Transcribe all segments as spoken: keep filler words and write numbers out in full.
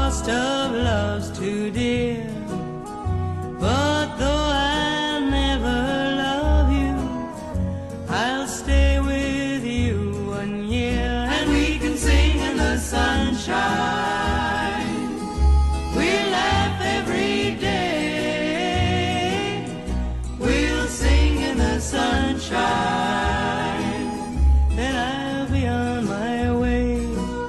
cost of love's too dear. But though I'll never love you, I'll stay with you one year, and we can sing in the sunshine. We'll laugh every day. We'll sing in the sunshine. Then I'll be on my way.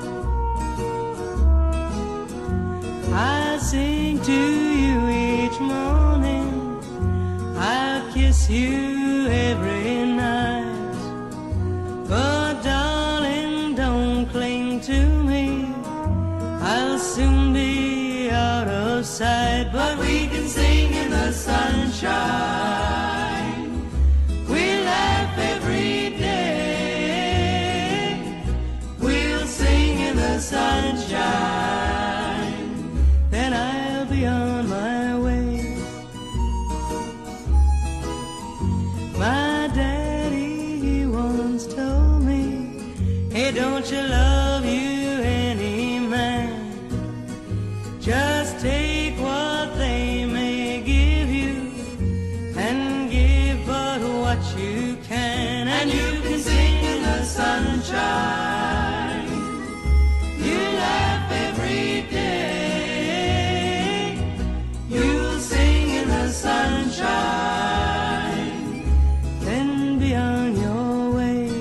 I'll sing to you each morning. I'll kiss you every night. But darling, don't cling to me. I'll soon be out of sight. But we can sing in the sunshine. We'll laugh every day. We'll sing in the sunshine. Then I'll be on my way. My daddy, he once told me, hey, don't you love you any man? Just take what they may give you, and give but what you can, and you can sing in the sunshine. You laugh every day. You'll sing in the sunshine. Then be on your way.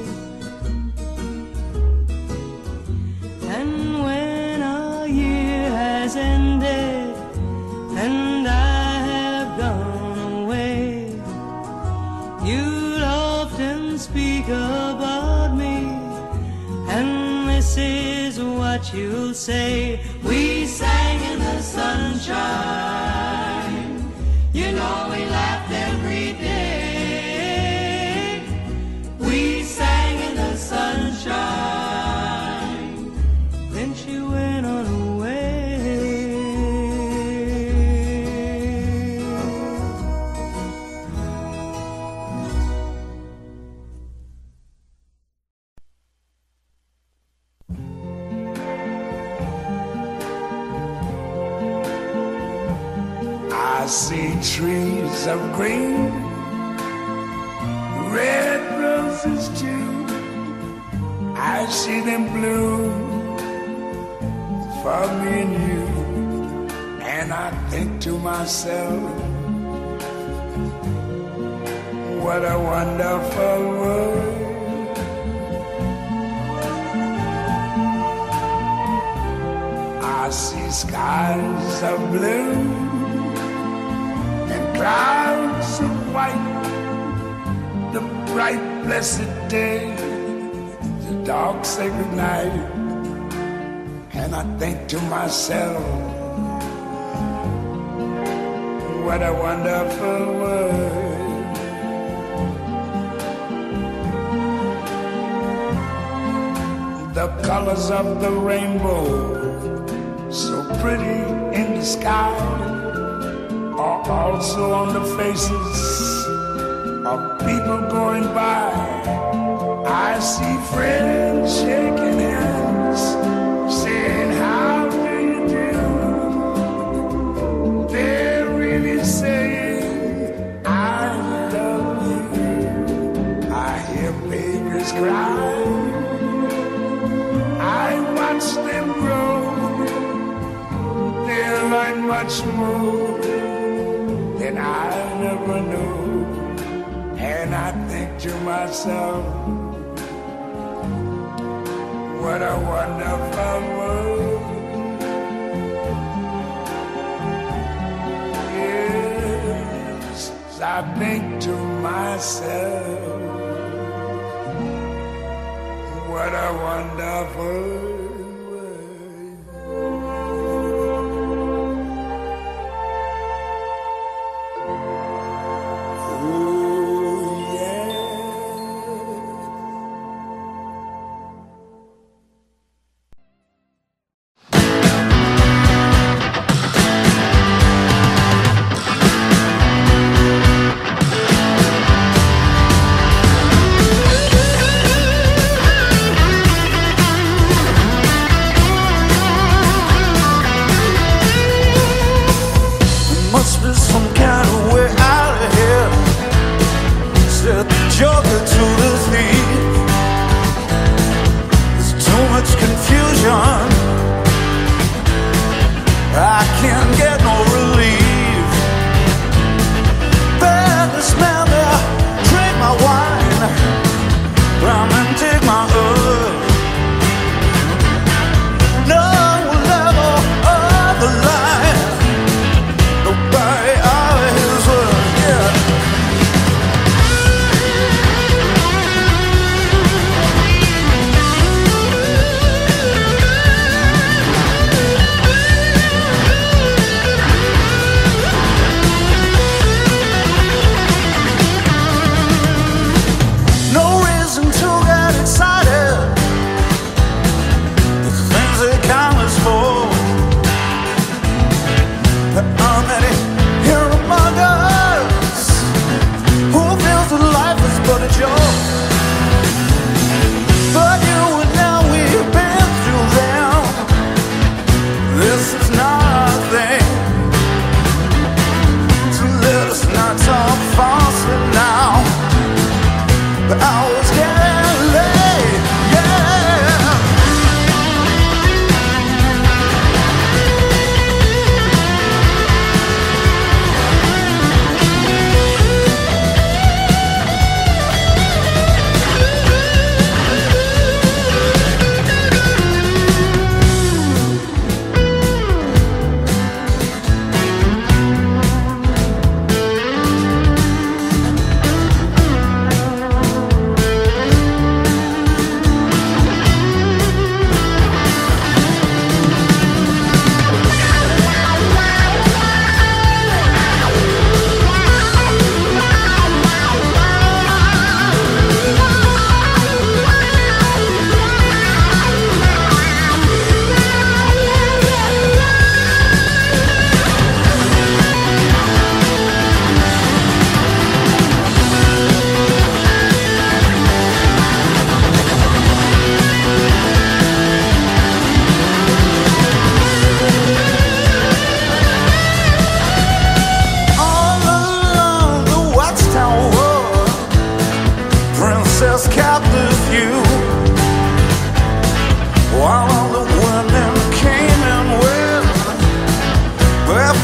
And when a year has ended and I have gone away, you'll often speak about me, and this is what you'll say. We sang in the sunshine. You know we laughed every day. We sang in the sunshine. Then she went on her way. I see trees of green, red roses too. I see them bloom for me and you. And I think to myself, what a wonderful world. I see skies of blue, clouds of white, the bright blessed day, the dark sacred night. And I think to myself, what a wonderful world. The colors of the rainbow, so pretty in the sky, are also on the faces of people going by. I see friends shaking hands, saying, how do you do? They're really saying, I love you. I hear babies cry, I watch them grow. They'll learn much more than I never knew. And I think to myself, what a wonderful world. Yes, I think to myself, what a wonderful world.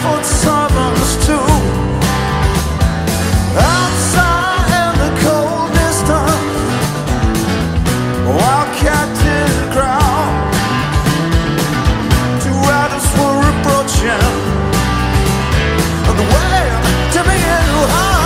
barefoot southerners too. Outside in the cold distance, wildcat did growl. Two riders were approaching the way to be in Ohio.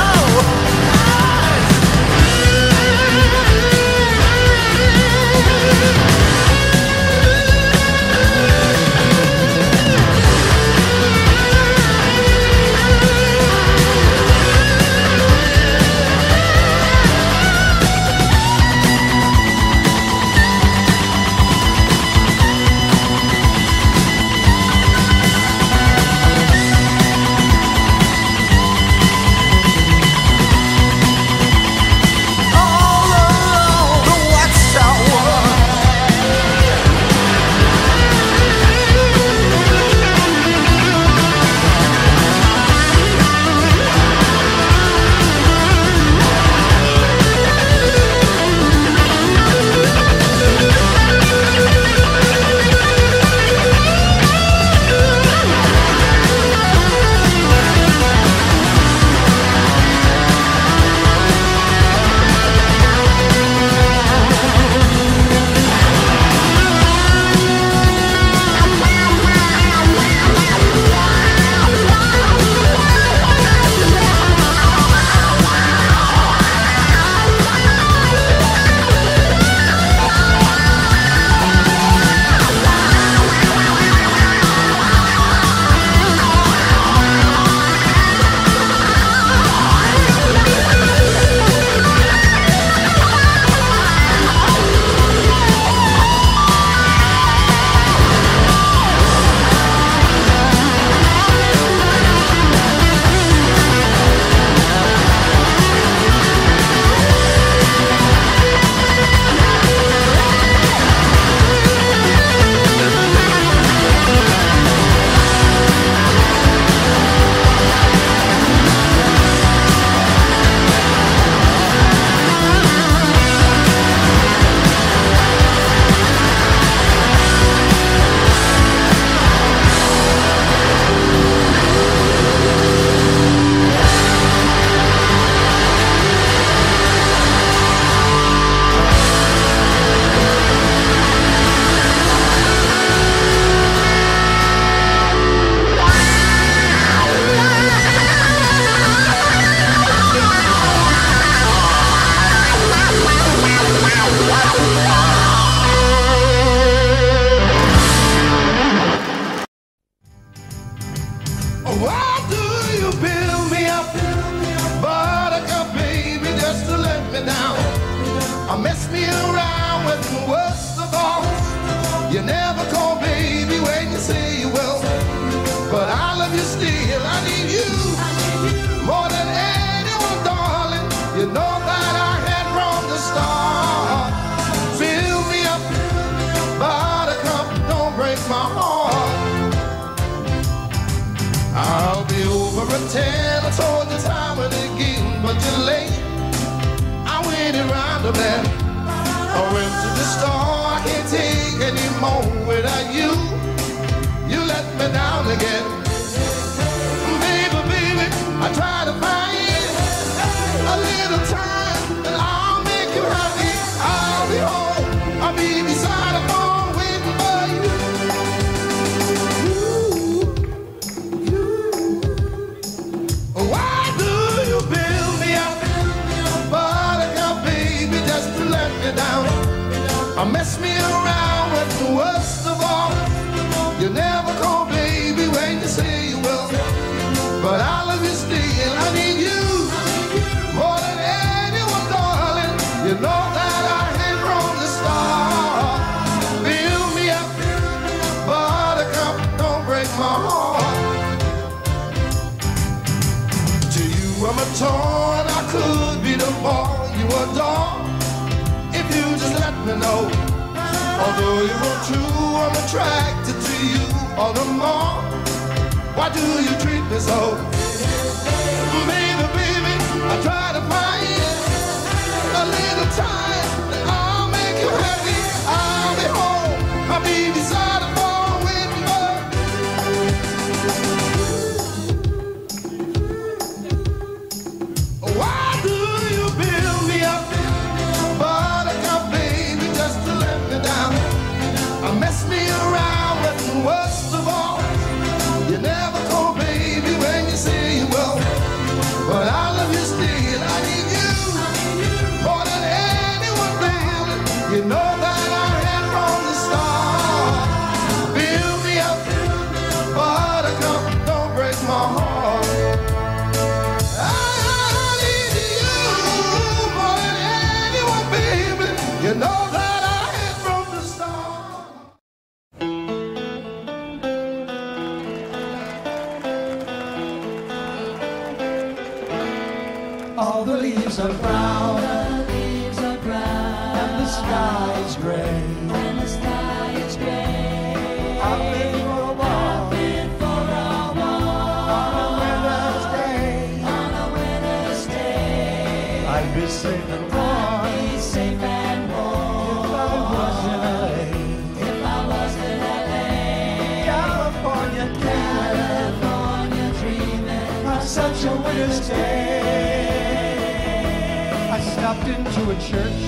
the leaves are brown, the leaves are brown, and the sky is gray. and the sky is gray. I've been for a walk Been for a walk on a winter's day. on a winter's day. I'd be safe and warm Be safe and warm if I was in L A. if I was in L A. California dreaming California dreaming on such a winter's day. I stopped into a church.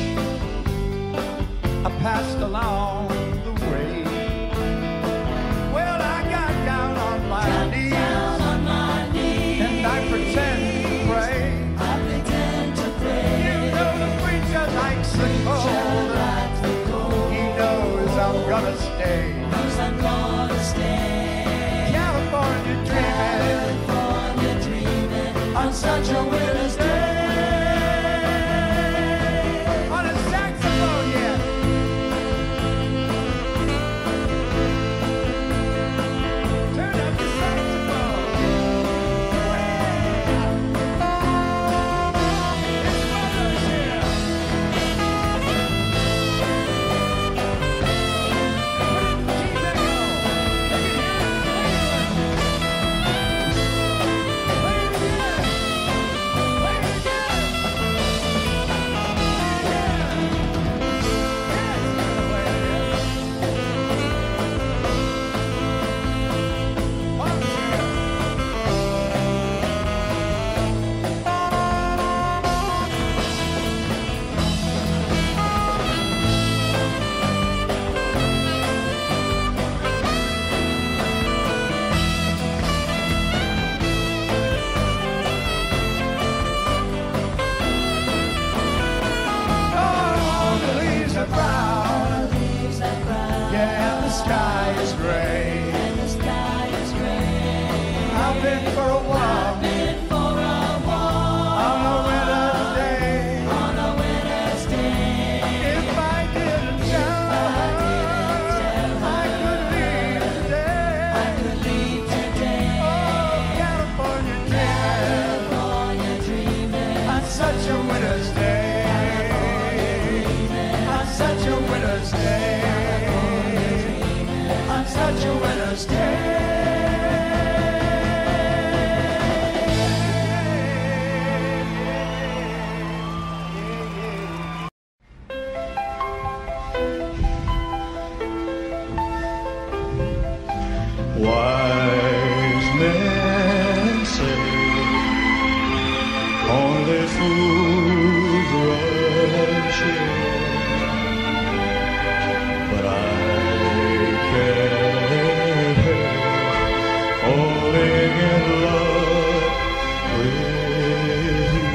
I passed along the way. Well, I got down on my knees down on my knees. and I pretend to pray. I pretend to You pray. know the preacher likes the cold. Like the cold, He knows I'm gonna stay. knows I'm gonna stay. California dreaming California dreaming on such a winter's day. On a saxophone, yeah. Turn up the saxophone. It's Mother's here. Oh, the leaves are brown, leaves are brown, yeah, and the sky is gray. and the sky is gray. I've been for a walk Been for a walk on a winter's day. on a winter's day. If I didn't tell, I could leave today. I could leave today. Oh, California dreaming California dreaming on such a winter's day. On such a winter's day. On such a winter's day. Wise men say only fools rush in, but I can't help falling in love with you.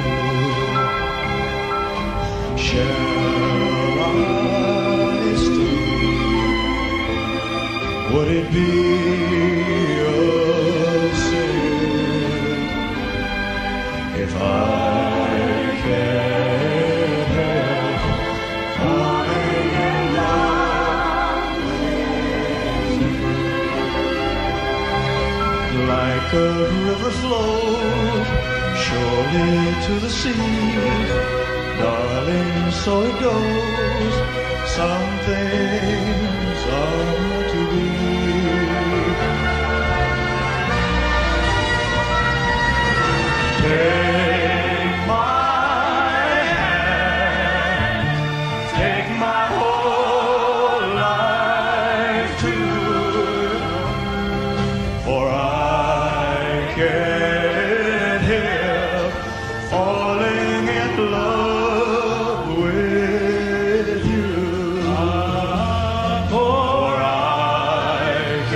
Shall I stay? Would it be a sin if I can't help falling in love with you? Like a river flows surely to the sea, darling, so it goes. Some things are to be. Take my hand, take my whole life too, for I can't help falling in love with you. For I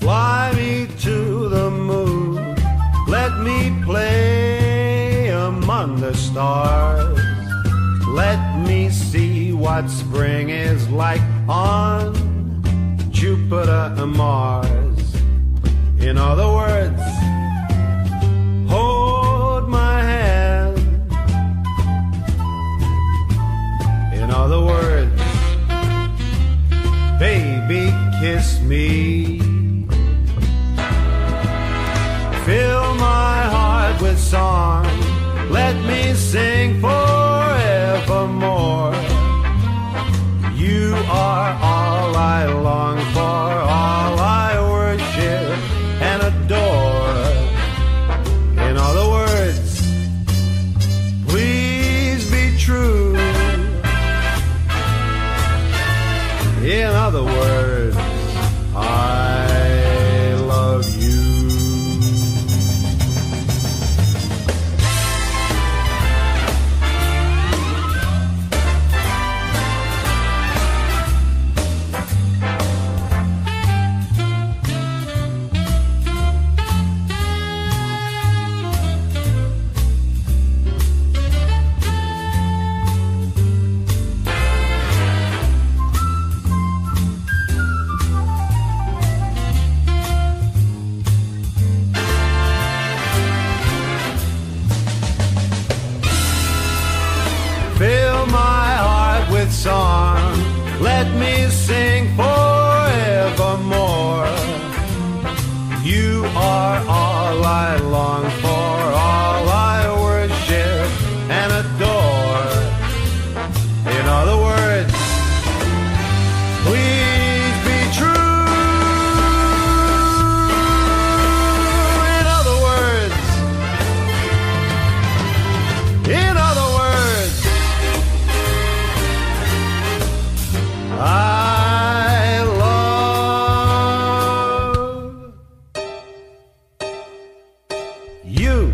Fly me to the moon, let me play among the stars. Let me see what spring is like on Jupiter and Mars. In other words, hold my hand. In other words, baby, kiss me. Fill my heart with song, let me sing forevermore. You are all I long for, all I worship and adore. In other words, please be true. In other words, I love you. Fill my heart with song, let me sing forevermore. You are all I long for, all I worship and adore. In other words, please be true. In other words, in other words, I love you.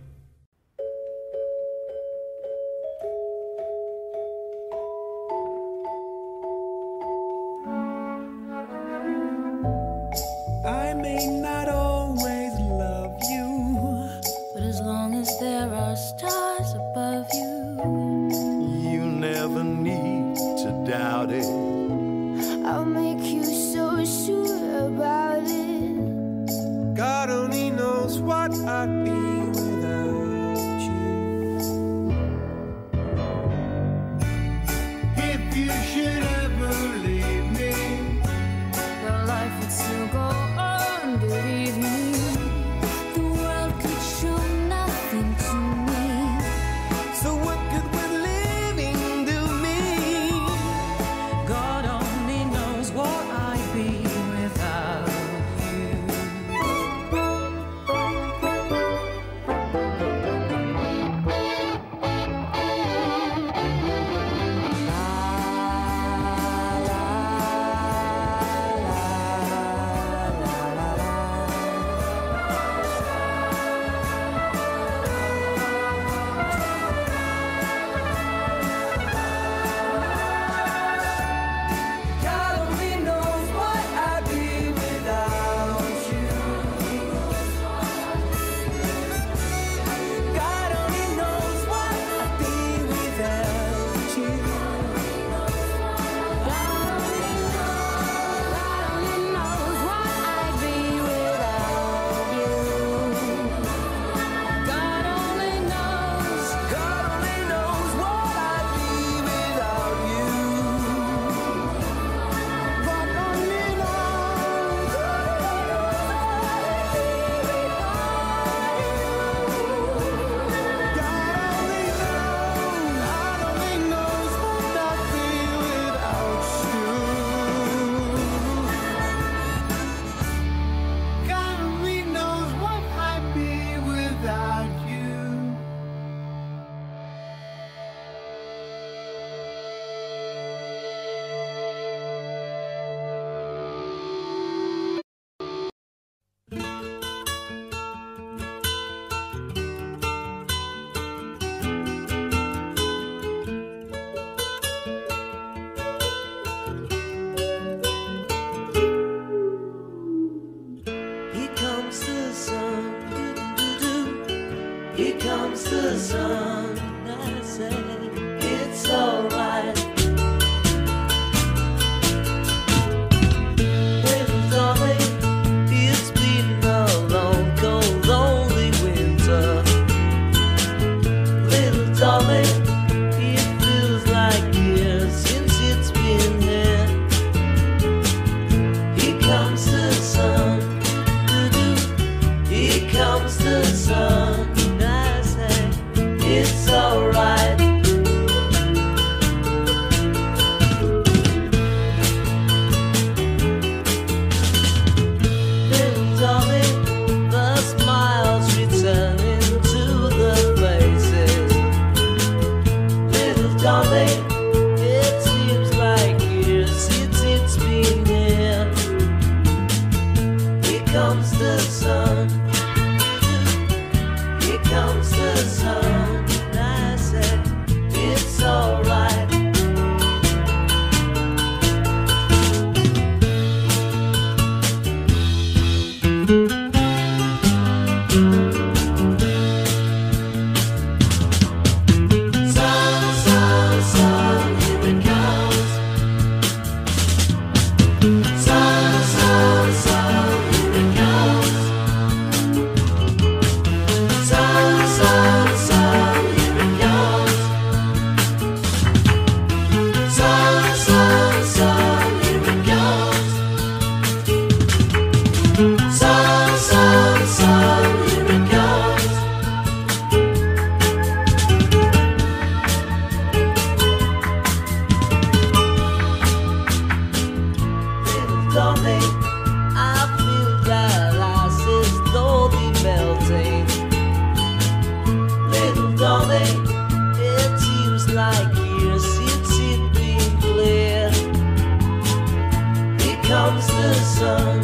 I may not always love you, But as long as there are stars above you, You never need to doubt it. I'll make you so sure about it. God only knows what I'd be without you. If you should ever leave me, Your life would still go on, believe me. The world could show nothing to me. sun. I say it's alright. Little darling, it's been a long, cold, lonely winter. Little darling, it feels like years since it's been here. Here comes the sun. Here comes the sun. I say it's alright. Little darling, the smiles returning to the faces. Little darling, it seems like years since it's been here. Here comes the sun. Here comes the sun. I said it's alright. Sun, sun, sun, here it comes. Sun, sun, sun, here it comes. Sun, sun, sun, here it comes. Sun, sun, sun, here it comes. Sun, sun, sun, here it comes. Little darling, I feel that ice is slowly melting. Little darling, it seems like years since it's been clear. Here comes the sun.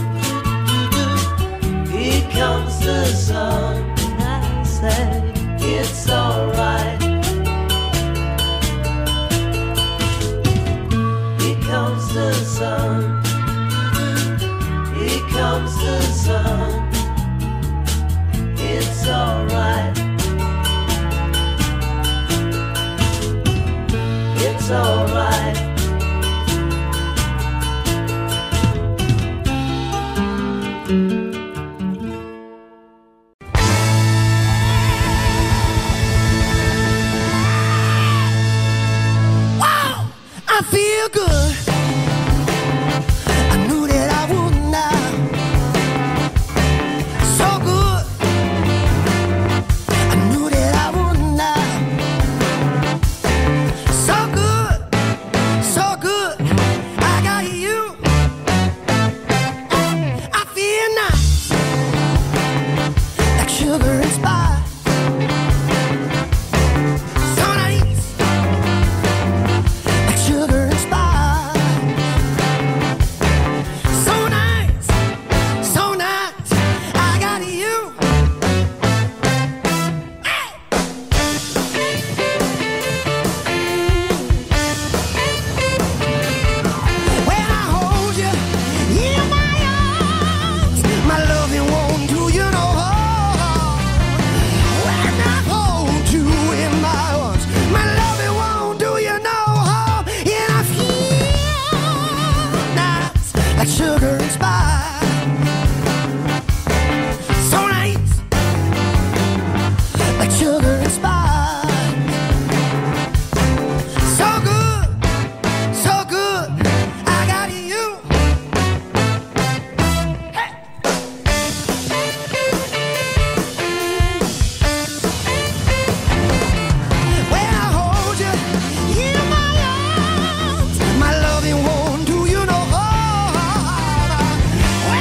Here comes the sun. I say it's alright. Here comes the sun. Here comes the sun. It's alright. It's alright. I feel good. I knew that I would now. So good. I knew that I would now. So good. So good. I got you. I feel nice. Like sugar and spice. So nice. Like sugar and spice. So nice, so nice, I got you. Hey! When I hold you in my arms, my loving won't do you no harm. When I hold you in my arms, my loving won't do you no harm. And I feel nice, like sugar and spice. So nice, like sugar and spice. So good, so good, I got you. Hey! When I hold you in my arms, my loving won't do you no harm.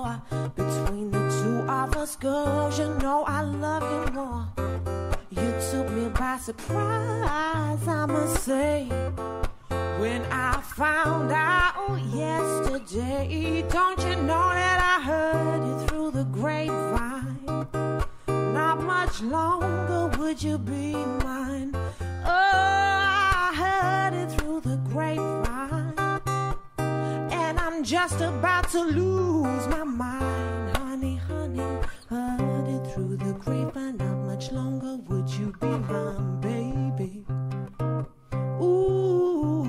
more. Between the two of us, girls, you know I love you more. You took me by surprise, I must say, when I found out yesterday. Don't you know that I heard it through the grapevine? Not much longer would you be mine. Oh, I heard it through the grapevine, and I'm just about to lose my mind. Honey, honey, heard it through the grapevine. Not much longer would you be mine, baby. Ooh.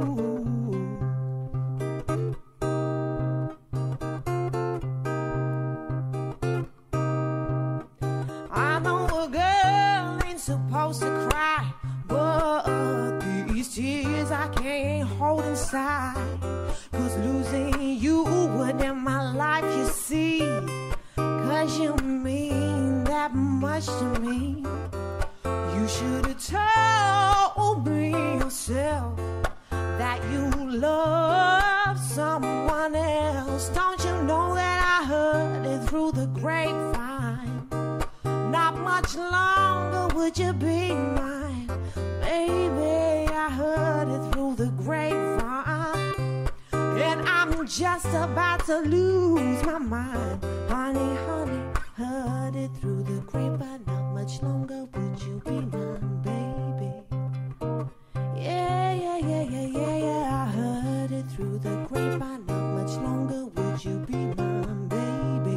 I know a girl ain't supposed to cry, but these tears I can't hold inside. Cause losing you would end my life, you see. Cause you mean that much to me. You should have told me yourself that you love someone else. Don't you know that I heard it through the grapevine? Not much longer would you be mine, baby. I heard it through the grapevine, and I'm just about to lose my mind. Honey, honey, heard it through the grapevine. Not much longer would you be mine, baby. Yeah, yeah, yeah, yeah, yeah, yeah. I heard it through the grapevine. Not much longer would you be mine, baby.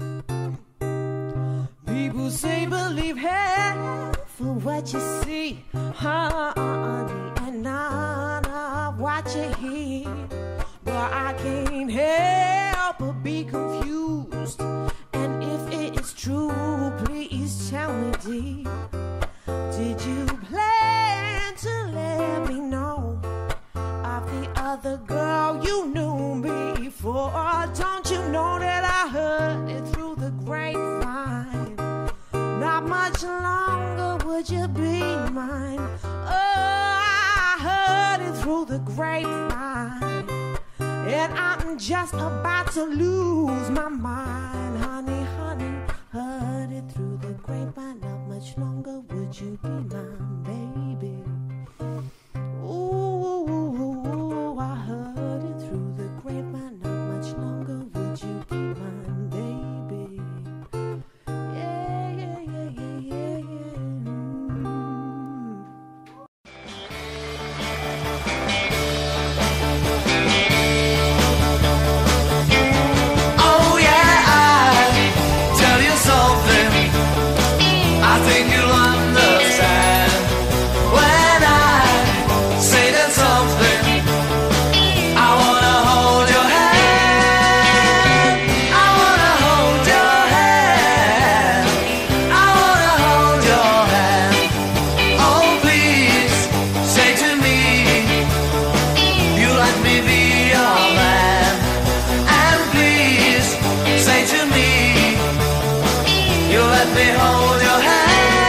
People say believe half for what you see, honey, and none of what you hear. But I can't help but be confused. And if it is true, please tell me, dear, did you plan to let me know of the other girl you knew before? Don't you know that I heard it through the grapevine? Not much longer would you be mine. Oh, I heard it through the grapevine, and I'm just about to lose my mind. Honey, honey, heard it through the grapevine. Not much longer would you be mine, baby. Ooh, I heard it through the grapevine. Not much longer would you be mine, baby. Yeah, yeah, yeah, yeah, yeah, yeah. Oh yeah, I tell you something I think you'll understand when I say that something. I wanna hold your hand. I wanna hold your hand. I wanna hold your hand. Oh please, say to me you let me be your man. And please, say to me you let me hold your hand.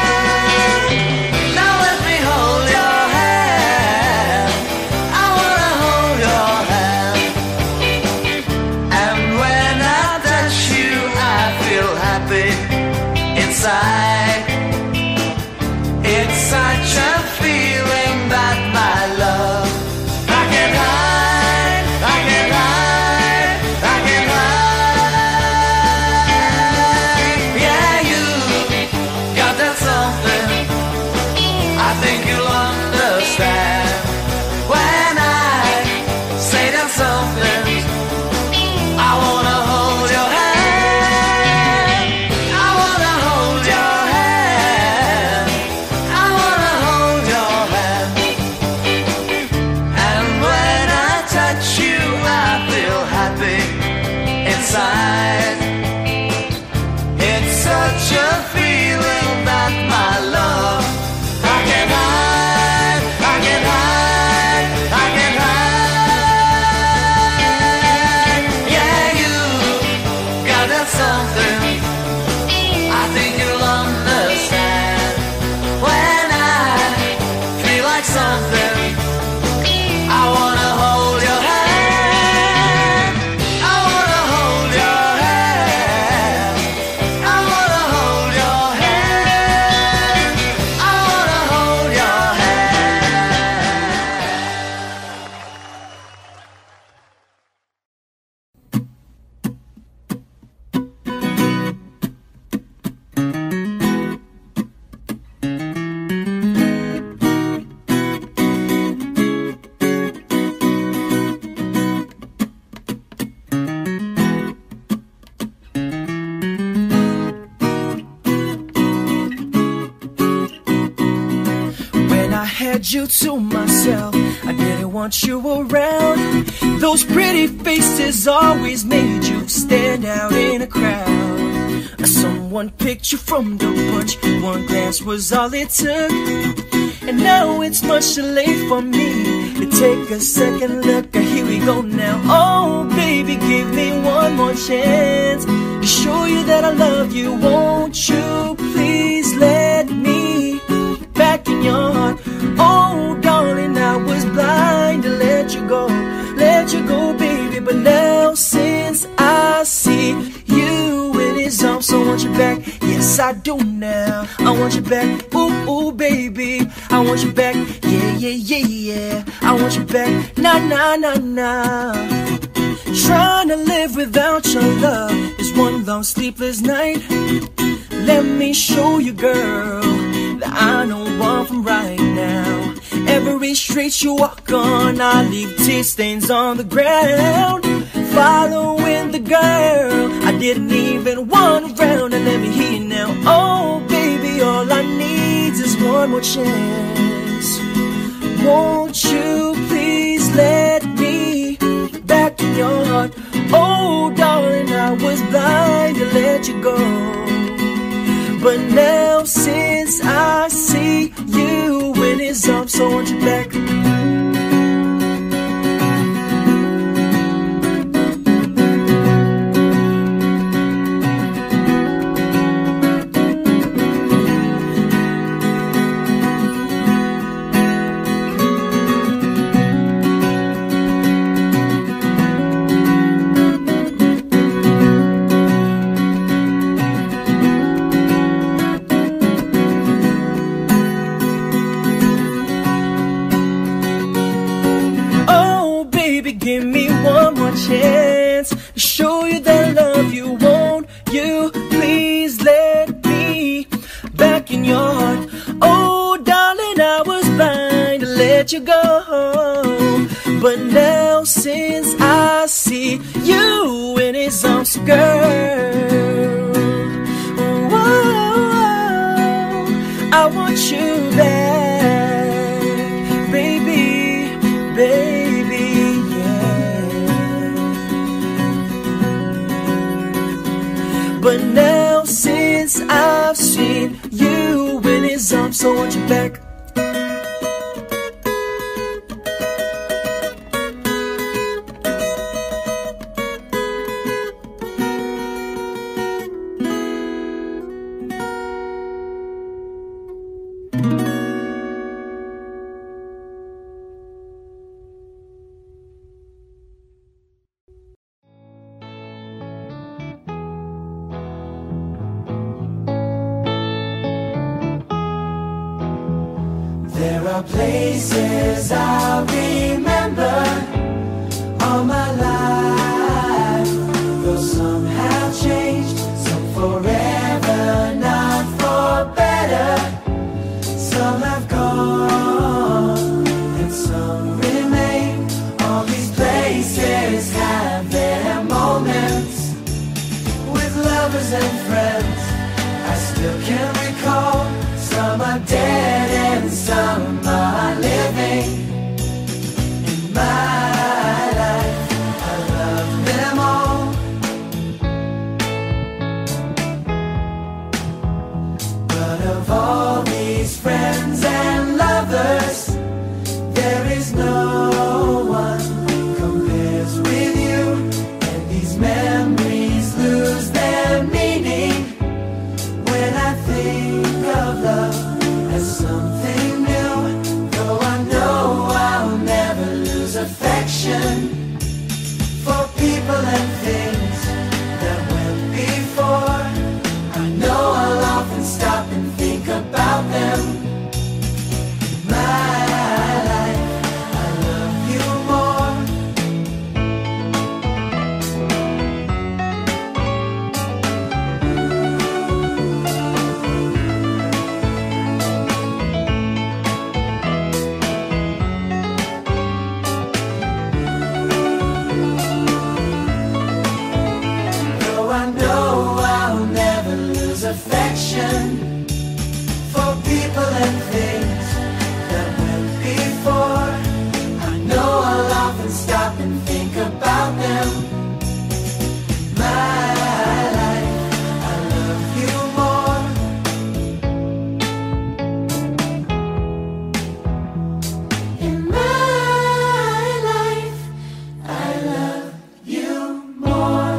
Now let me hold your hand. I wanna hold your hand. And when I touch you, I feel happy inside. It's such a feeling that my love I can't hide, I can't hide, I can't hide. Yeah, you got that something I think you'll understand when I say that something. I wanna hold your hand. I wanna hold your hand. I wanna hold your hand. And when I touch you, I feel happy inside. It's such a feeling that my love I can't hide, I can't hide, I can't hide. Yeah, you got that something I think you'll understand when I feel like something. I wanna hold your hand. I wanna hold your hand. wanted you to myself. I didn't want you around. Those pretty faces always made you stand out in a crowd. Someone picked you from the bunch. One glance was all it took. And now it's much too late for me to take a second look. Here we go now. Oh baby, give me one more chance to show you that I love you. Won't you please let me back in your heart? Oh darling, I was blind to let you go, let you go baby. But now since I see you in his arms, so I want you back. Yes I do now, I want you back. Ooh, ooh baby, I want you back. Yeah, yeah, yeah, yeah, I want you back. Nah, nah, nah, nah. Trying to live without your love is one long sleepless night. Let me show you, girl, that I know one from right now. Every street you walk on, I leave tear stains on the ground. Following the girl I didn't even want around. And let me hear you now. Oh baby, all I need is one more chance. Won't you please let me back in your heart? Oh darling, I was blind to let you go. But now since I see you in his arms, so I want you back. Give me one more chance to show you that I love you. Won't you please let me back in your heart? Oh darling, I was blind to let you go. But now since I see you in his arms, girl, whoa, I want you back, baby, baby. But now since I've seen you in his arms, so I want you back. There are places I'll remember all my life, though some have changed, some forever, not for better. Some have gone and some remain. All these places have their moments with lovers and friends. I still can recall. Some are dead and some are living. In my life, I love them all. But of all these friends and lovers, there is no one compares with you. And these memories lose their meaning when I think of love as something new. Though I know I'll never lose a without them. My life, I love you more. In my life, I love you more.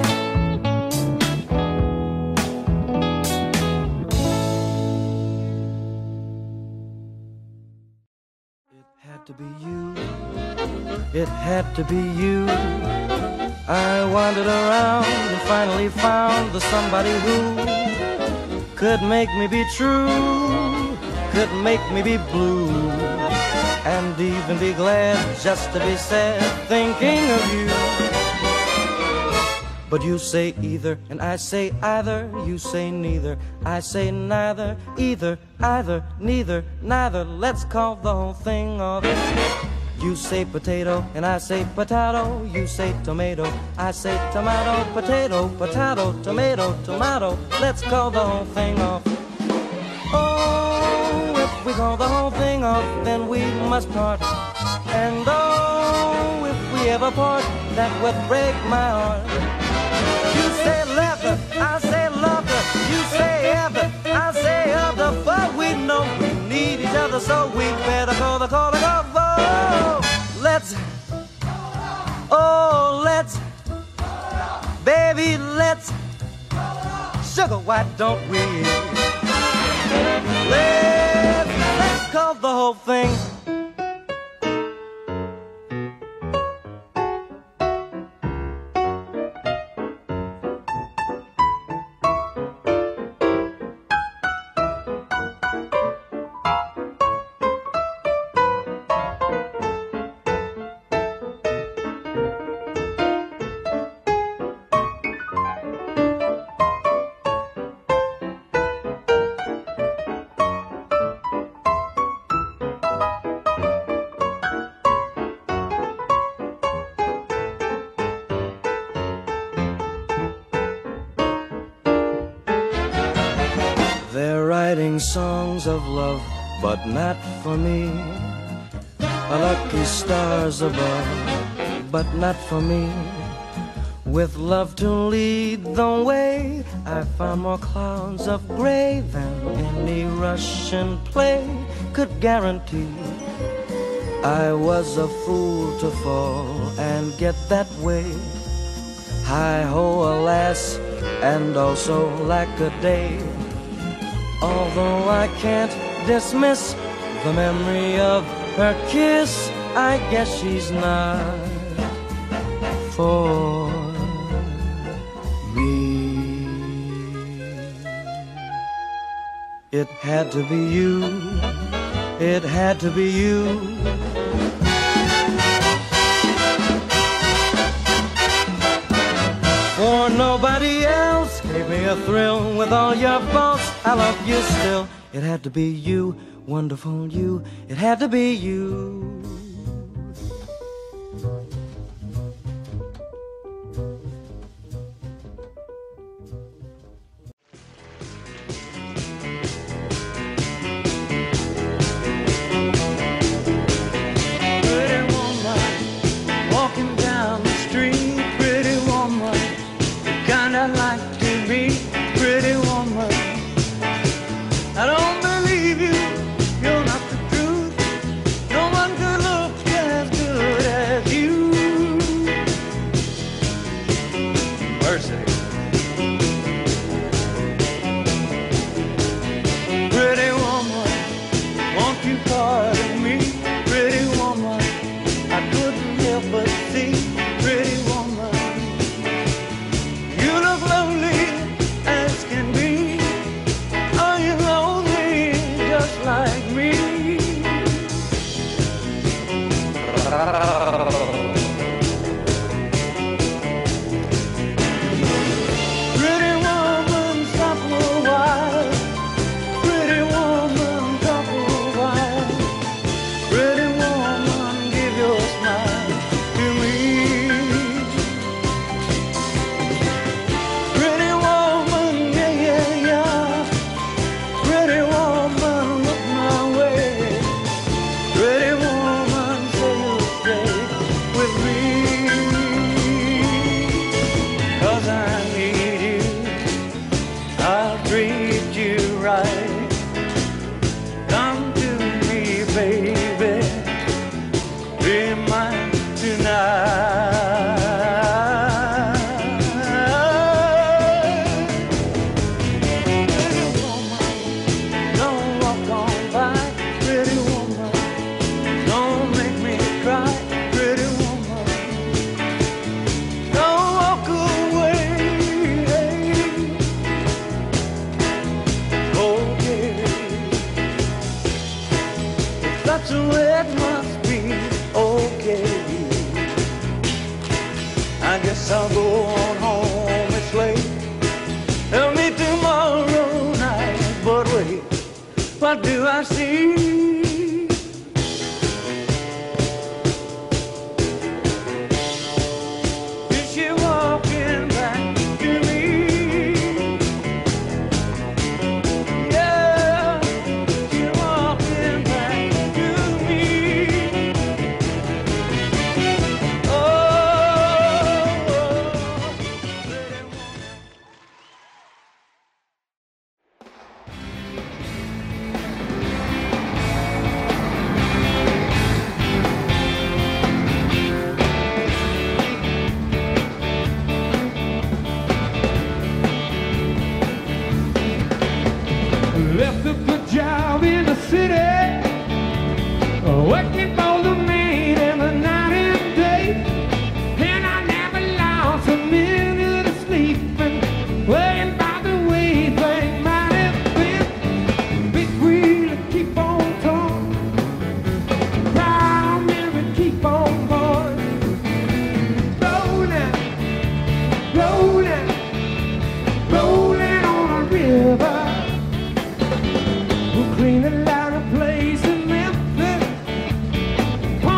It had to be you. It had to be you. I wandered around and finally found the somebody who could make me be true, could make me be blue, and even be glad just to be sad thinking of you. But you say either, and I say either. You say neither, I say neither. Either, either, neither, neither. Let's call the whole thing off. You say potato, and I say potato. You say tomato, I say tomato. Potato, potato, tomato, tomato. Let's call the whole thing off. Oh, if we call the whole thing off, then we must part. And oh, if we ever part, that would break my heart. You say leather, I say leather. You say ever, I say other. But we know we need each other, so we better call the call the call. Oh, let's, oh, let's, baby, let's, sugar, why don't we? Let's, let's call the whole thing. They're writing songs of love, but not for me. A lucky stars above, but not for me. With love to lead the way, I found more clouds of gray than any Russian play could guarantee. I was a fool to fall and get that way. Hi-ho, alas, and also lack a day. Although I can't dismiss the memory of her kiss, I guess she's not for me. It had to be you, it had to be you. For nobody else gave me a thrill with all your faults. I love you still. It had to be you, wonderful you. It had to be you. Pretty woman, walking down the street. Pretty woman, the kind I like to be. Pretty woman, I don't believe you, you're not the truth. No one could look what do I see? Is she walking back to me? Yeah, she walking back to me. Oh, Left a good job in the city, working for the man and the night and day, and I never lost a minute of sleeping, worrying about the way things might have been. Big wheel to keep on turning, proud memory keep on going, rolling, rolling, rolling on a river. We'll clean a lot of place in Memphis,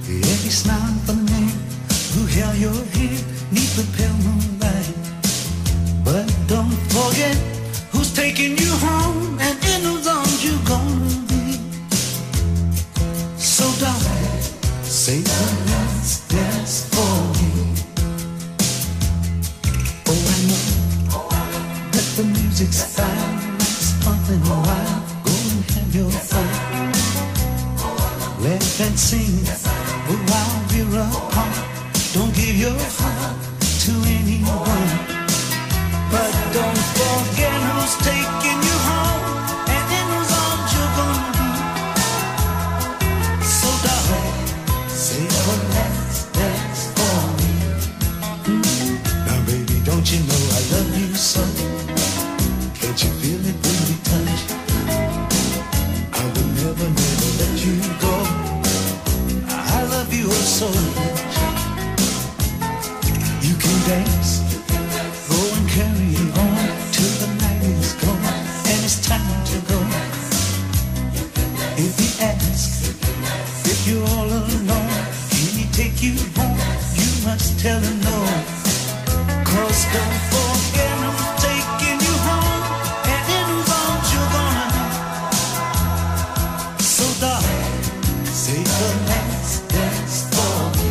Every smile for the man who held your hand neath the pale moonlight. But don't forget who's taking you home and in whose arms you're gonna be. So darling, say the last dance for me. Oh, I know that the music's fine, it's pumping a while. Go and have your fun. Laugh and sing, but while we're apart, don't give your heart to anyone. But don't forget who's taking you home and in whose arms you're gonna be. So darling, say the last dance for me. Mm. Now baby, don't you know I love you so? Can't you feel it when we touch? I will never, never let you go. I love you oh so much. You can dance, go and carry on till the night is gone and it's time to go. If he asks if you're all alone, can he take you home? You must tell him no. Cause don't forget who's taking you home and in whose arms you're gonna be. So darling, say the last dance for me.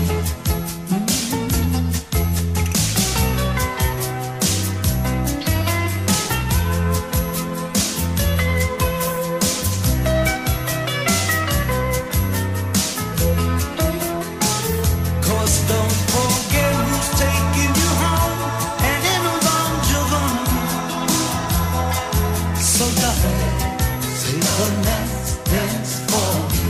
Cause don't forget who's taking you home and in whose arms you're gonna be. So darling, say the last dance for me.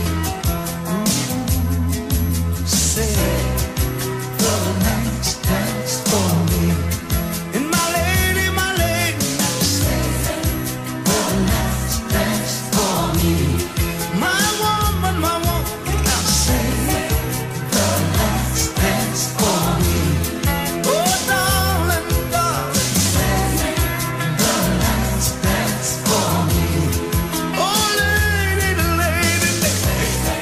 Say the last dance for me. And my lady, my lady, say the last dance for me. My woman, my woman, now say the last dance for me. Oh darling, darling, say the last dance for me. Oh lady, lady, lady.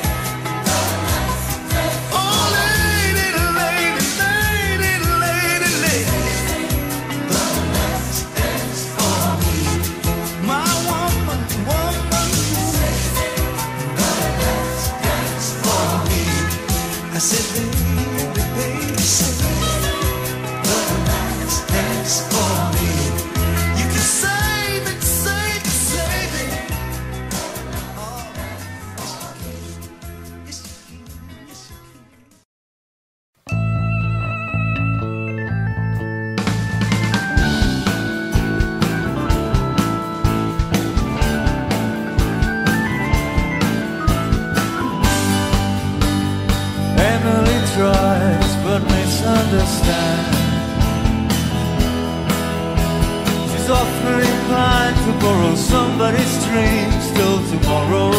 Oh lady, lady, lady, lady, lady. The last dance for me. My woman, woman, say the last dance for me. I said, baby, baby, say the last dance for me. You can save it, save it, save it. Oh, yes, you can, yes, you can. Emily tries but misunderstands. She's often inclined to borrow somebody's dreams till tomorrow.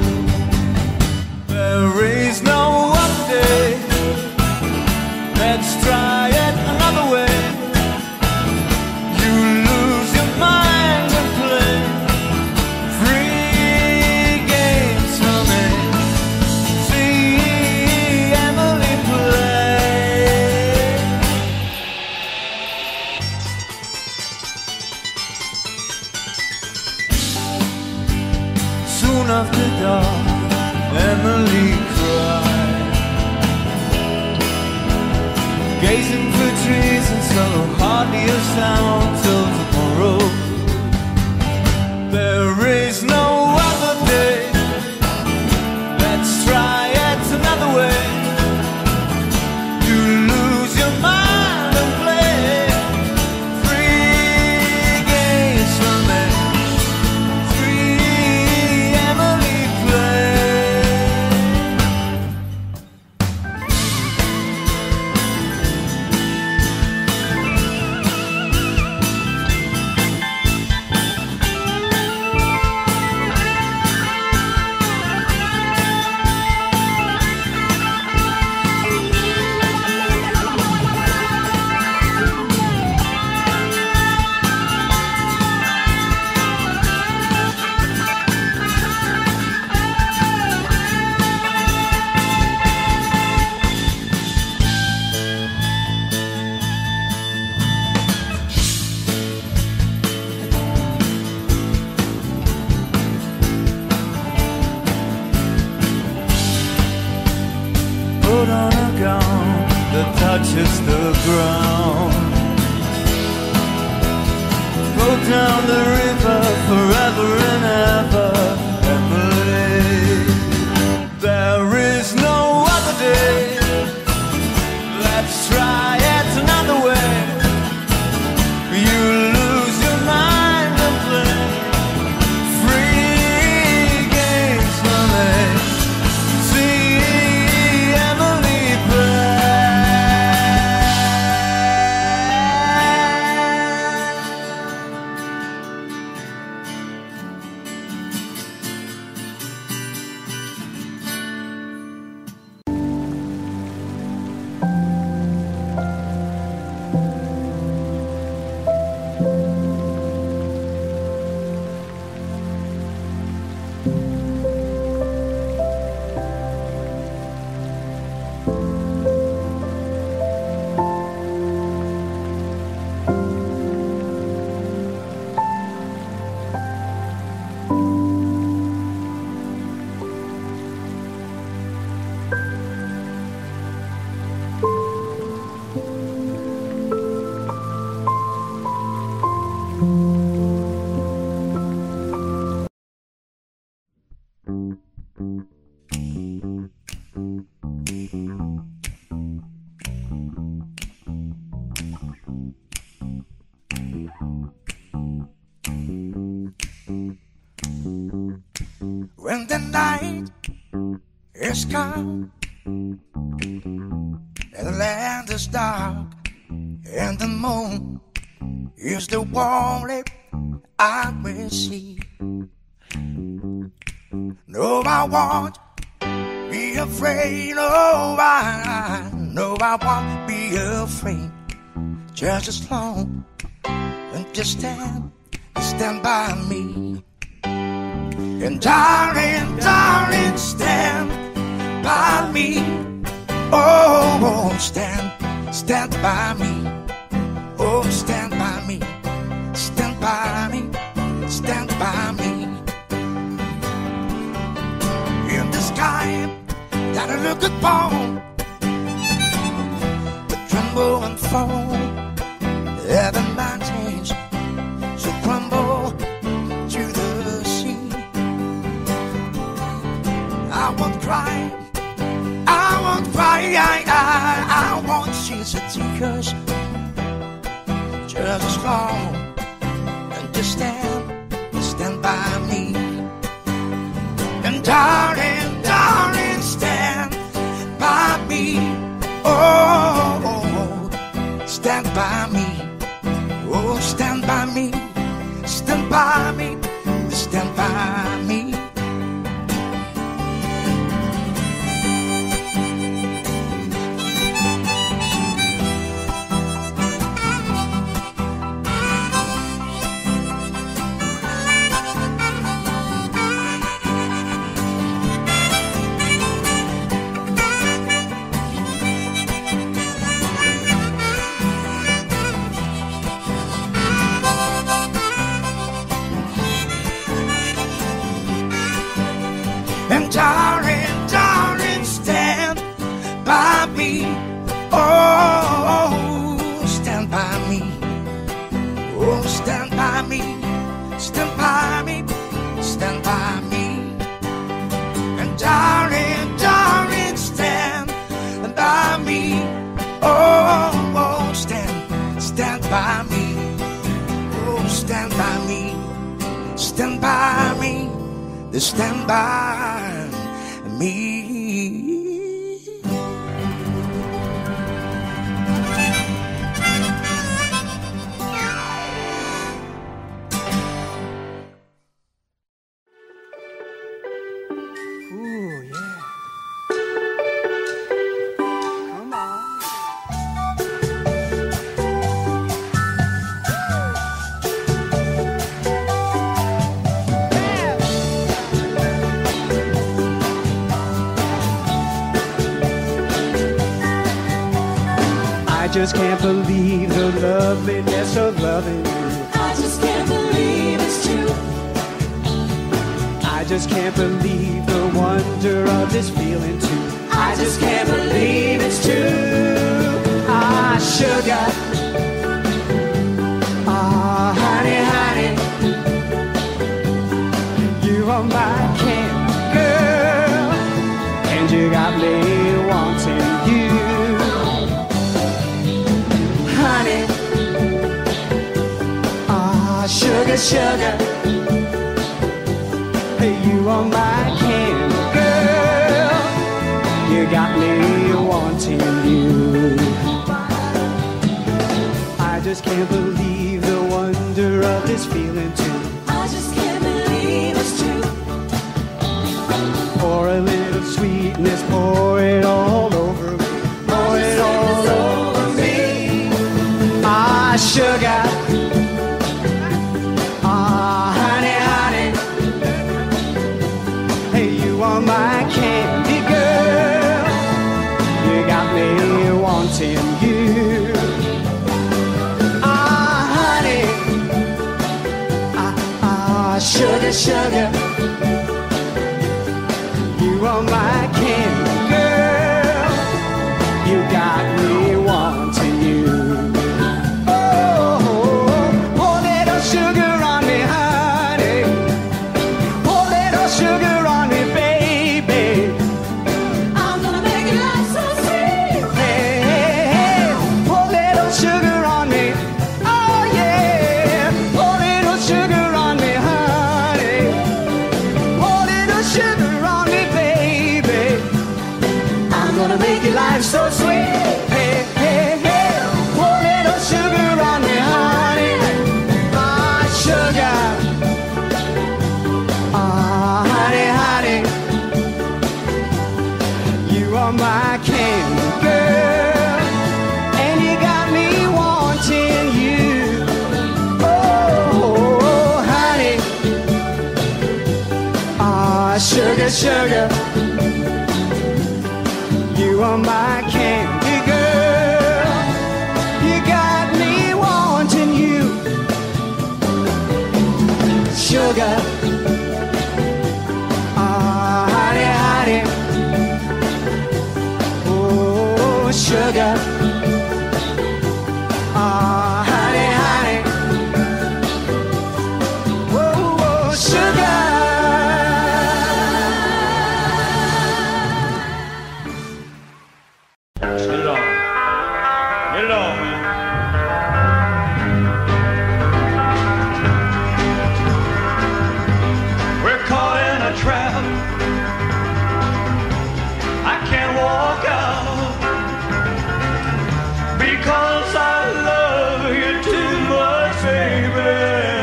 There is no update. Let's try it another way. You lose your mind and play free games for me. See Emily play. Soon after dark, Emily cried, gazing for trees and saw hardly a sound till tomorrow. There is no other day. Let's try it another way. You lose your mind and play free games for me. Free Emily play. put on a gown that touches the ground. Go down the river forever and ever, Emily. There is no other day. Let's try it another way. You lose your mind and play free games, money. See Emily When the night is come and the land is dark and the moon is the only I will see. No, I won't be afraid. No, I, no, I won't be afraid. Just as long as you stand, stand by me. And darling, darling, stand by me. Oh, stand, stand by me. Oh, stand by me. Stand by me. Stand by me. In the sky that I look upon, the tremble and fall, and the mountains so crumble to the sea. I won't cry, I won't cry, I, I, I won't shed tears. Just as long and just stand, stand by me. And darling, darling, stand by me. Oh, oh, oh, stand by me. Oh, stand by me. Stand by me. Stand by me. And darling, darling, stand by me. Oh, stand by me. Oh, stand by me. Stand by me. Stand by me. And darling, darling, stand by me. Oh, oh, stand, stand by me. Oh, stand by me. Stand by me. Stand by me. Ooh, yeah. Come on. I just can't believe the loveliness of loving you. I just can't believe it's true. I just can't believe the wonder of this feeling too. I just can't believe sugar. Hey, you are my candy girl. You got me wanting you. I just can't believe the wonder of this feeling too. I just can't believe it's true. Pour a little sweetness, pour it all over me. Pour it all over me. Ah, sugar. Ah, honey, honey. Hey, you are my candy girl. You got me wanting you. Ah, honey. Ah, ah, sugar, sugar. You are my candy girl. You got me wanting you. Oh, pour little sugar on me, honey. Pour little sugar on me, baby. I'm gonna make your life so sweet. Hey, hey, hey. Pour little sugar on me. Oh, yeah. Pour little sugar on me, honey. Pour little sugar on me, baby. I'm gonna make your life so sweet. Hey, hey, hey. Pour little sugar on me, honey. Ah, sugar. Ah, honey, honey. You are my candy girl. And you got me wanting you. Oh, honey. Ah, sugar, sugar. You are my candy girl. You got me wanting you. Sugar. Ah, honey, honey. Oh, sugar. Ah, honey, honey. Whoa, whoa, sugar. Let's get it on. Get it on, man. We're caught in a trap. I can't walk out because I love you too much, baby.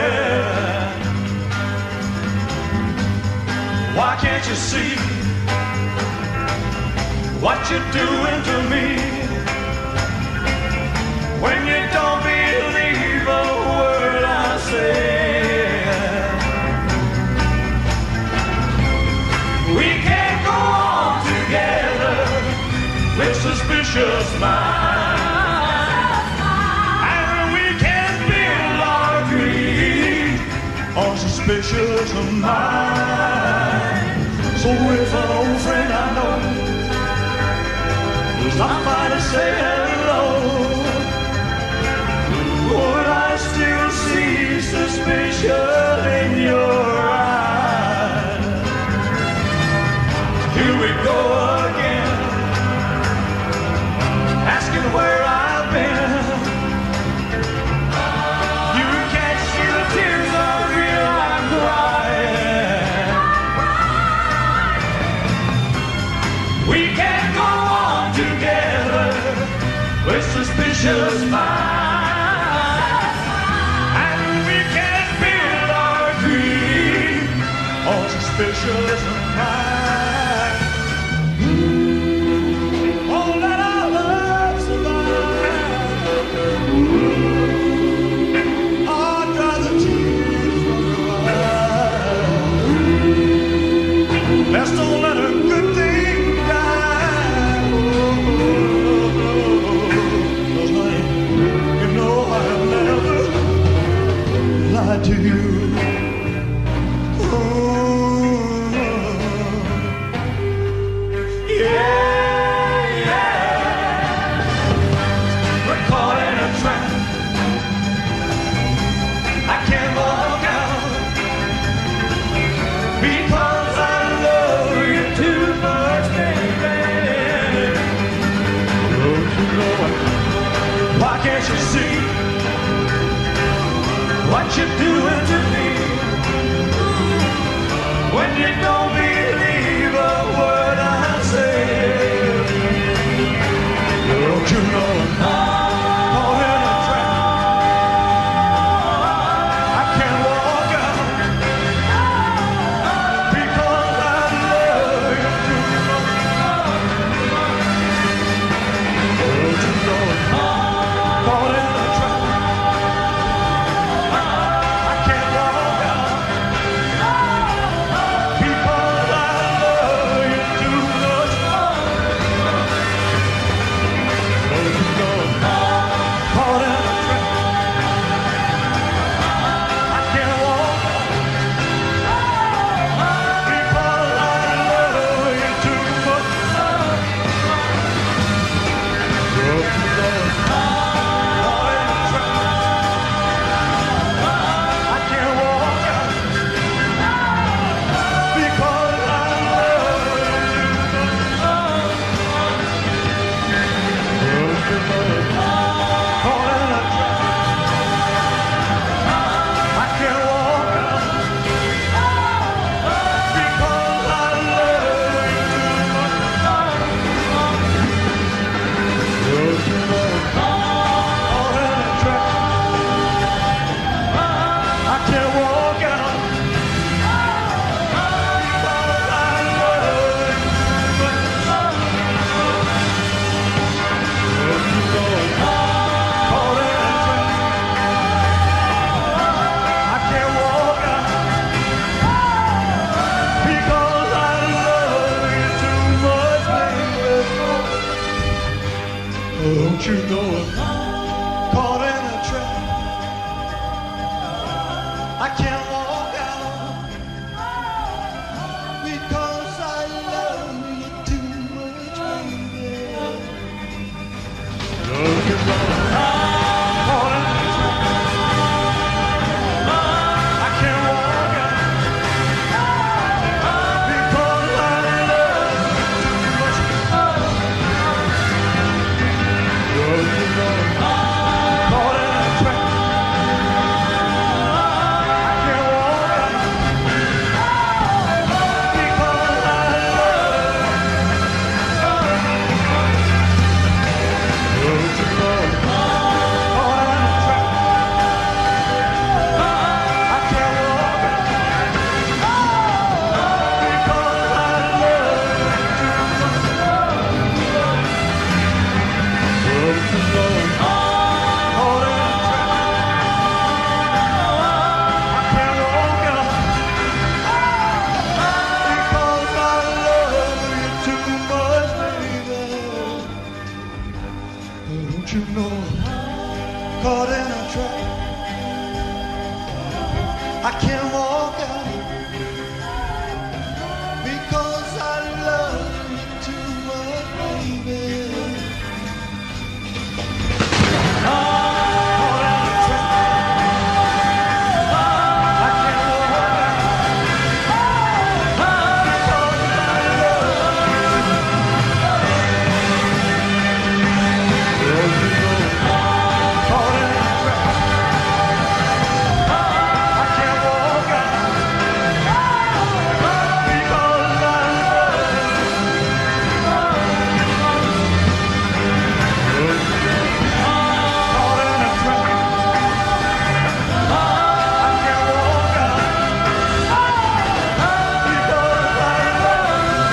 Why can't you see what you're doing to me? When you don't believe a word I say. We can't go on together with suspicious minds, and we can't build our dreams on suspicious minds. So if an old friend I know stop by to say hello, would I still see suspicion in your eyes? Here we go again, asking where I've been. You can't see the tears of real I'm crying. We can't go on together with suspicious minds, and we can't build our dream on suspicious minds. Oh, let our love survive. Oh, dry the tears from your eyes. Let's don't let a good thing die. Cause honey, you know I'll never lie to you. Oh, yeah, yeah. We're caught in a trap. I can't walk out because I love you too much, baby. Don't you know it? Why can't you see what you're doing to me? when you don't believe a word I say. Don't you know I'm caught in a trap? I can't walk out because I love you too much. Don't you know I'm caught in a trap? I can't walk out because I love you too much. Don't you know I'm caught in a trap? I can't walk out because I love you too much. Don't you know I'm caught in a trap? I can't walk out because I love you too much. Don't you know I'm caught in a trap? I can't walk out because I love you too much. Don't you know I'm caught in a trap? I can't walk out because I love you too much. Don't you know I'm caught in a trap? I can't walk out because I love you too much, baby. Don't you know I'm caught in a trap? I can't walk out because I love you too much, baby. Don't you know I'm caught in a trap? I can't walk out because I love you too much. Don't you know I'm caught in a trap? I can't walk out because I love you. Don't you know I'm caught in a trap? I can't walk out because I love you too much. Don't you know I'm caught in a trap? I can't walk out because I love you too much, baby. Don't you know I'm caught in a trap? I can't walk out because I love you too much, baby. Caught in a trap. I can't walk out because I love you. Don't you know I'm caught in a trap? I can't walk out because I love you. Don't you know I'm caught in a trap? I can't walk out because I love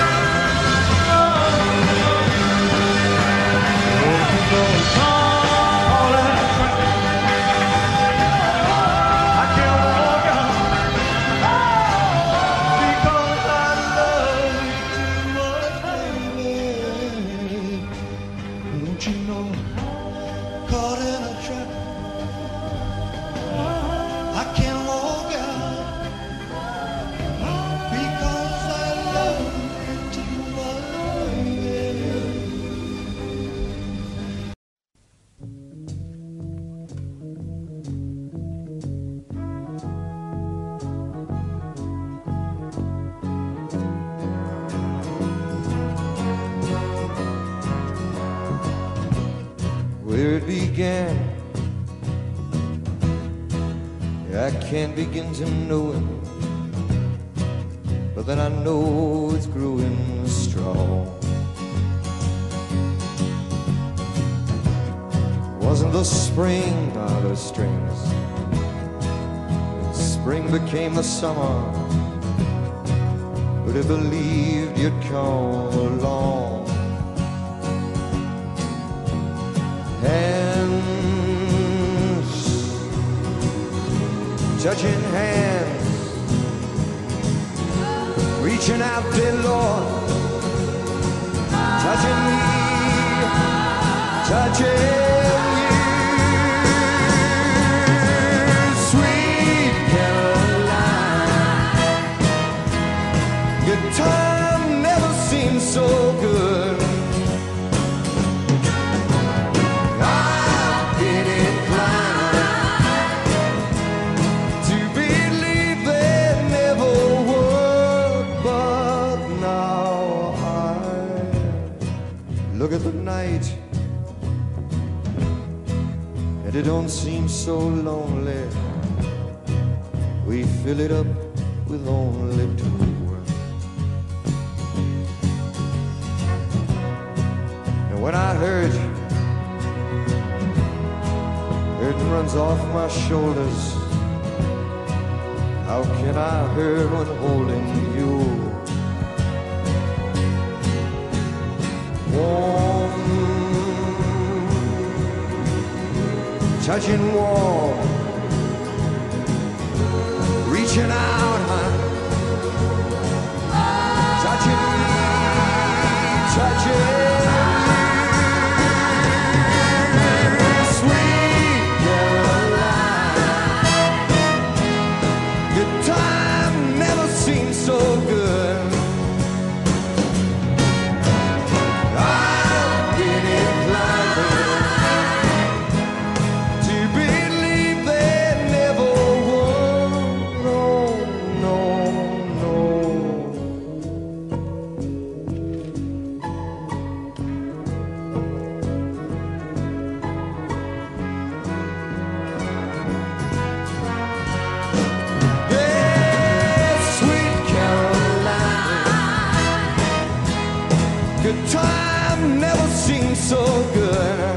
you. Don't you know I'm caught in a trap? I can't walk out because I love you too much, baby. Don't you know I'm caught in a trap? I can't walk out because I love you too much, baby. Where it began, I can't begin to know it, but then I know it's growing strong. Wasn't the spring, now the strings. Spring became the summer. Who'd have believed you'd come along? Hands, touching hands, reaching out, dear Lord, touching me, touching you, sweet Caroline. Your time never seemed so good. I've been inclined to believe there never were, but now I look at the night and it don't seem so lonely. We fill it up with only two. And when I hurt, it runs off my shoulders. How can I hurt when holding you? Warm, touching warm, reaching out, huh? Touching me, touching you, sweet Caroline. Your time never seemed so good. I've been inclined to believe there never were. No, no, no. Yeah, sweet Caroline, good time never seemed so good.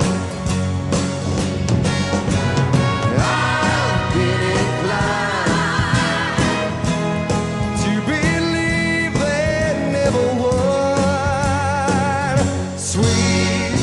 I've been inclined to believe there never were, sweet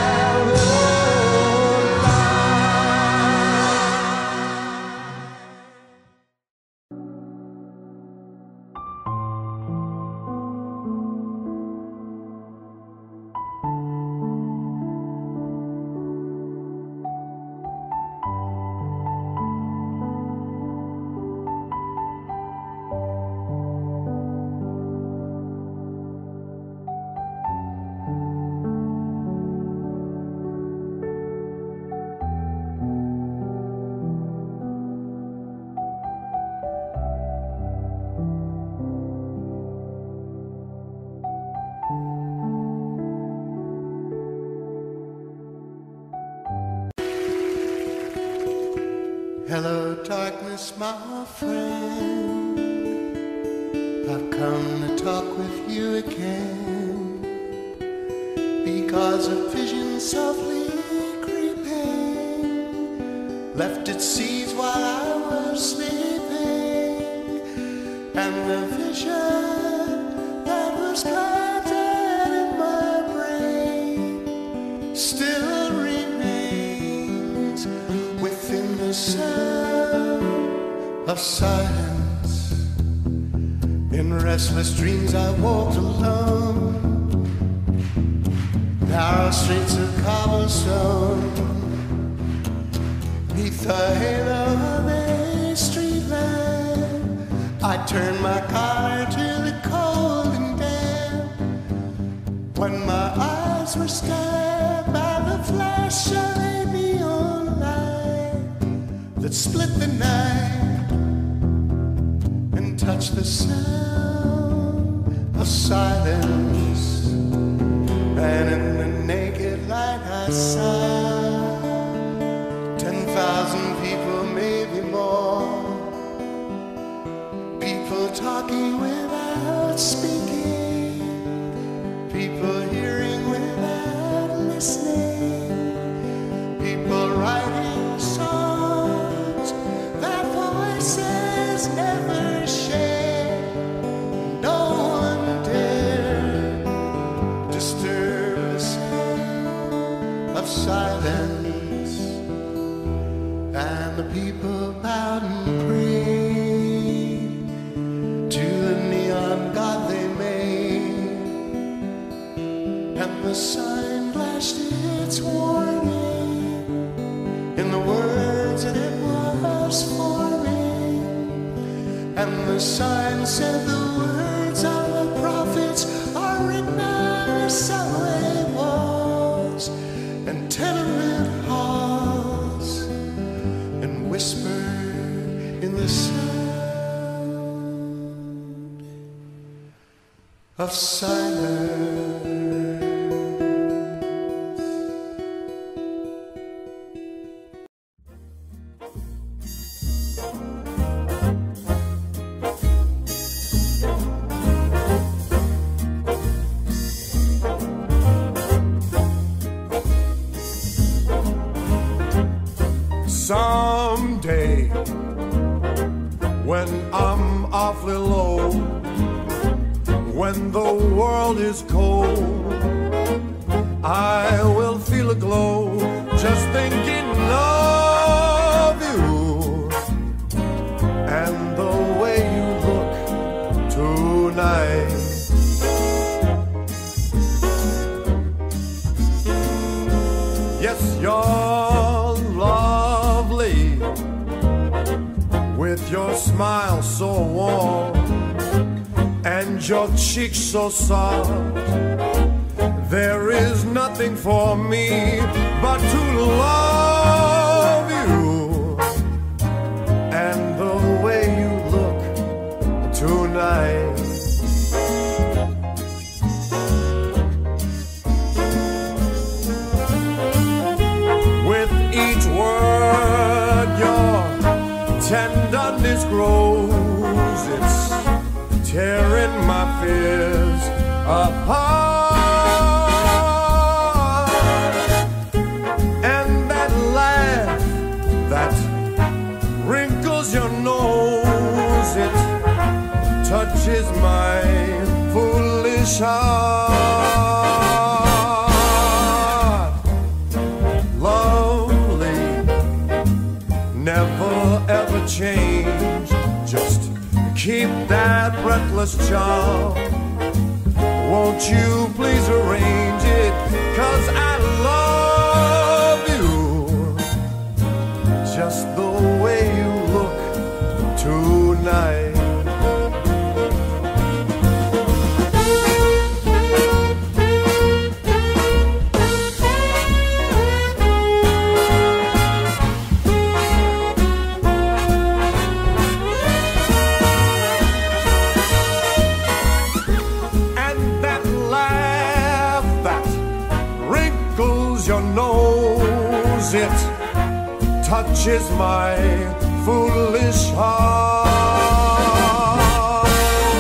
Hello, darkness, my friend. I've come to talk with you again because a vision softly creeping left its seeds while I was sleeping, and the vision that was planted in my brain still remains within the sound of silence. In restless dreams I walked alone, narrow streets of cobblestone, neath the halo of a street lamp. I turned my collar to the cold and damp, when my eyes were stabbed by the flash of a neon light that split the night and touched the sound of silence. And in the naked light I saw ten thousand people, maybe more, people talking without silence, and the people bowed and prayed to the neon god they made, and the sign flashed its warning in the words that it was forming, and the sign said the words of the prophets are written on subway walls and tenement halls, and whispered in the sound of silence. Someday, when I'm awfully low, when the world is cold, I will feel a glow just thinking of you and the way you look tonight. Yes, you're lovely, with your smile so warm and your cheeks so soft. There is nothing for me but to love you and the way you look tonight. With each word your tenderness grows, it's tearing my fears apart. And that laugh that wrinkles your nose, it touches my foolish heart. Lovely, never ever change, just keep that breathless charm. Won't you please arrange it, 'cause I love you just the way you look tonight. Your nose, it touches my foolish heart.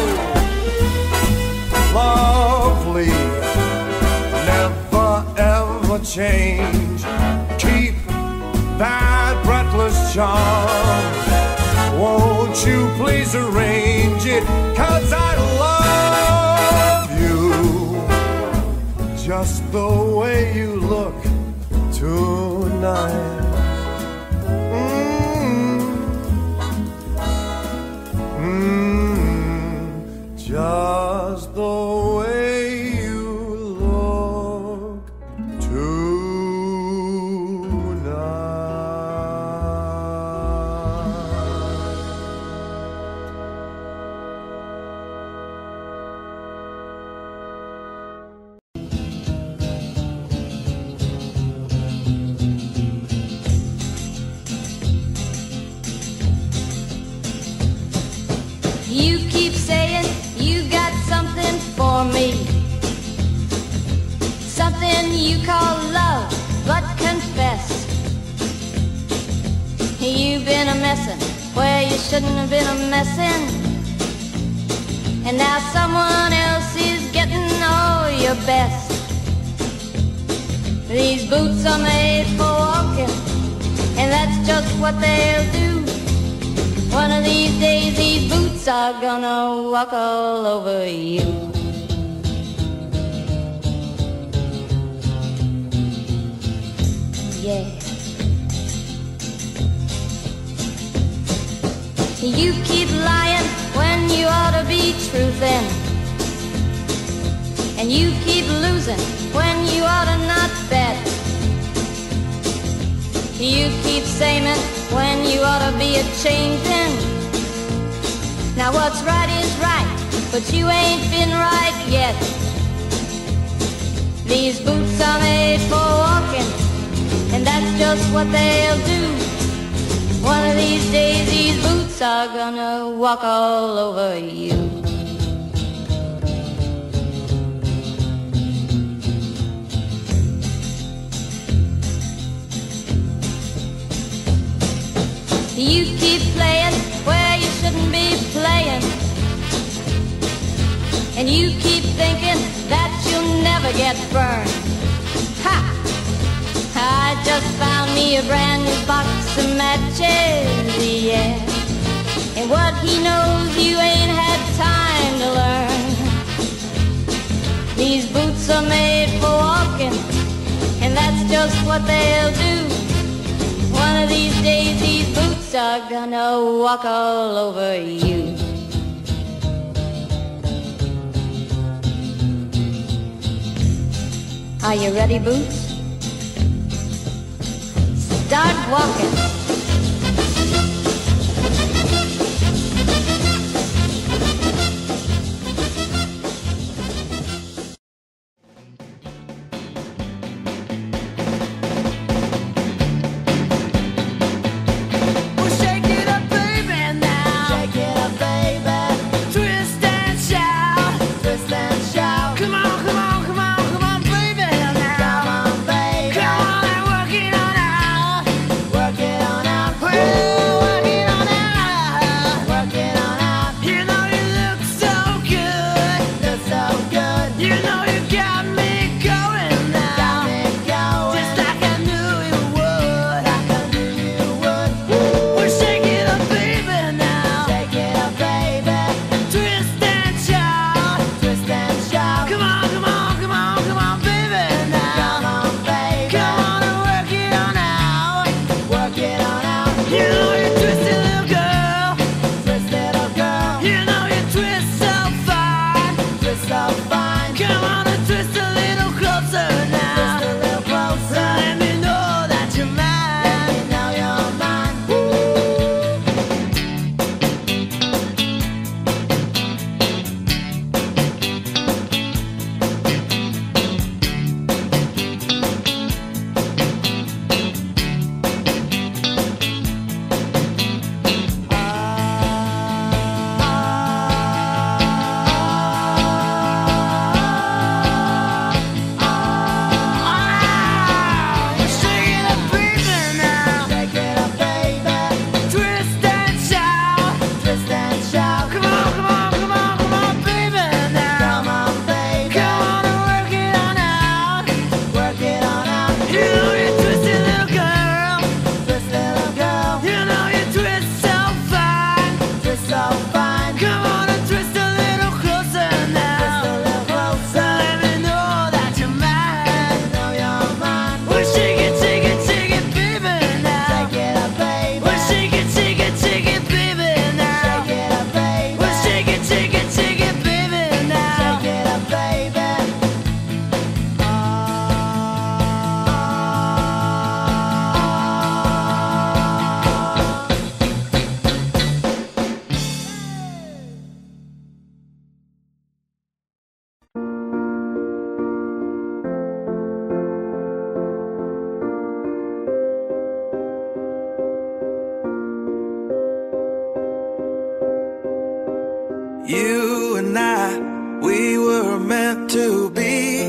Lovely, never ever change, keep that breathless charm. Won't you please arrange it, 'cause I love you just the way you look tonight. Mm. Mm. Just the way you look You keep saying you got something for me, something you call love, but confess you've been a messin' where you shouldn't have been a messin', and now someone else is getting all your best. These boots are made for walking, and that's just what they'll do. One of these days these boots are gonna walk all over you. yeah. You keep lying when you ought to be truthin', and you keep losing when you ought to not bet. You keep saying when you ought to be a-changin'. Now what's right is right, but you ain't been right yet. These boots are made for walking, and that's just what they'll do. One of these days these boots are gonna walk all over you. You keep playing where you shouldn't be playing, and you keep thinking that you'll never get burned. Ha! I just found me a brand new box of matches, yeah. And what he knows you ain't had time to learn. These boots are made for walking, and that's just what they'll do. One of these days these boots are gonna walk all over you. Are you ready, Boots? Start walking. You and I, we were meant to be.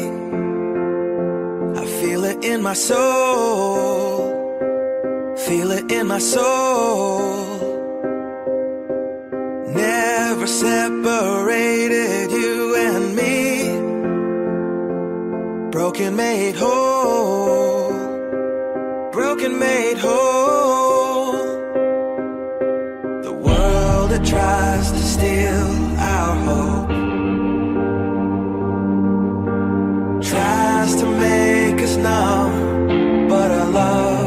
I feel it in my soul, feel it in my soul. Never separated, you and me. Broken made whole, broken made whole. The world that tries to steal our hope tries to make us numb, but our love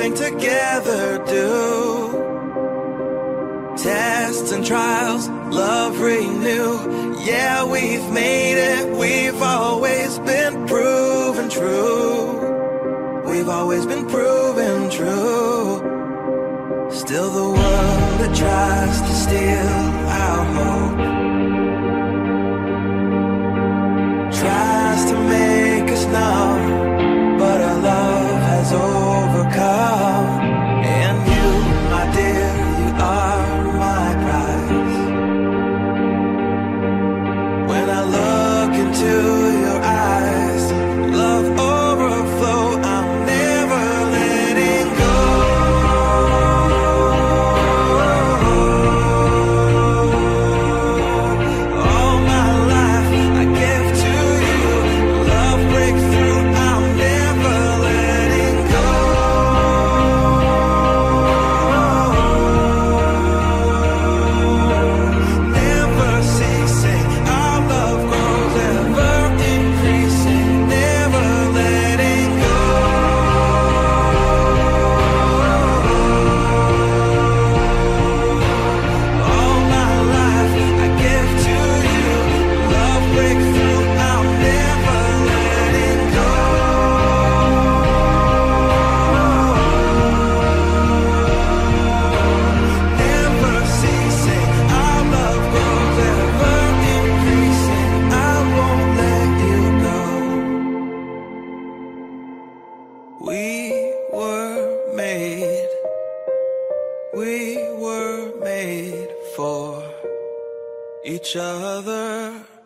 everything together do. Tests and trials, love renew. Yeah, we've made it, we've always been proven true. We've always been proven true. Still the world that tries to steal our hope tries to make us numb, but our love has overcome. And you, my dear, you are my prize. When I look into your eyes, love overflow, I'm never letting go. All my life I give to you. Love breakthrough, I'm never letting go. Never ceasing, our love grows ever increasing. Never letting go. All my life I give to you. Love breakthrough, I'm never letting go. Never ceasing, our love grows ever increasing. I won't let you go. We were made, we were made for each other.